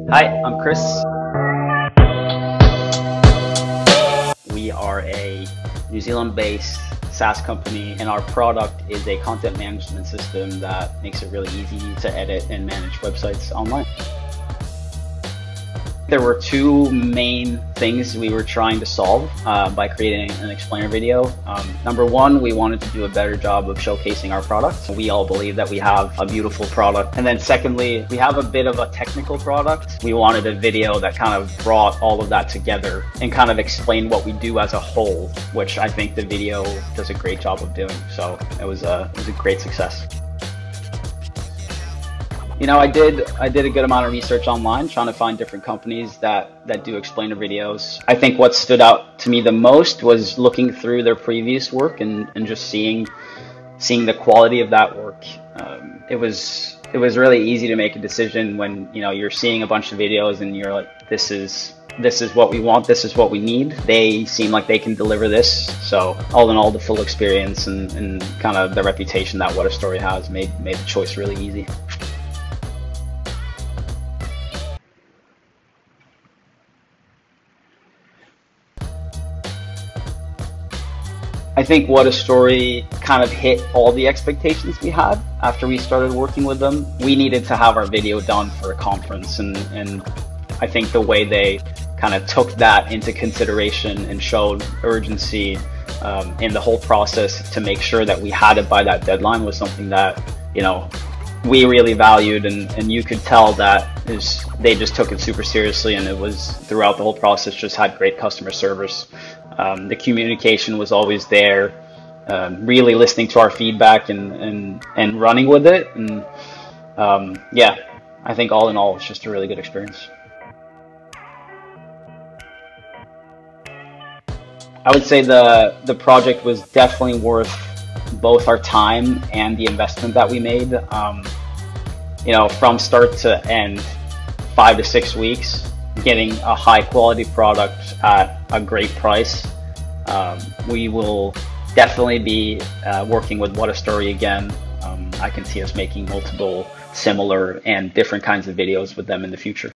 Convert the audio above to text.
Hi, I'm Chris. We are a New Zealand-based SaaS company, and our product is a content management system that makes it really easy to edit and manage websites online. There were two main things we were trying to solve by creating an explainer video. Number one, we wanted to do a better job of showcasing our product. We all believe that we have a beautiful product. And then secondly, we have a bit of a technical product. We wanted a video that kind of brought all of that together and kind of explained what we do as a whole, which I think the video does a great job of doing. So it was a great success. You know, I did a good amount of research online, trying to find different companies that do explainer videos. I think what stood out to me the most was looking through their previous work and just seeing the quality of that work. It was really easy to make a decision when, you know, you're seeing a bunch of videos and you're like, this is what we want, this is what we need. They seem like they can deliver this. So all in all, the full experience and kind of the reputation that What a Story has made the choice really easy. I think What a Story kind of hit all the expectations we had after we started working with them. We needed to have our video done for a conference, and I think the way they kind of took that into consideration and showed urgency in the whole process to make sure that we had it by that deadline was something that, you know, we really valued, and you could tell that they just took it super seriously, and it was throughout the whole process just had great customer service. The communication was always there, really listening to our feedback and running with it. And yeah, I think all in all, it's just a really good experience. I would say the project was definitely worth both our time and the investment that we made. You know, from start to end, 5 to 6 weeks, getting a high quality product at a great price. We will definitely be working with What a Story again. I can see us making multiple similar and different kinds of videos with them in the future.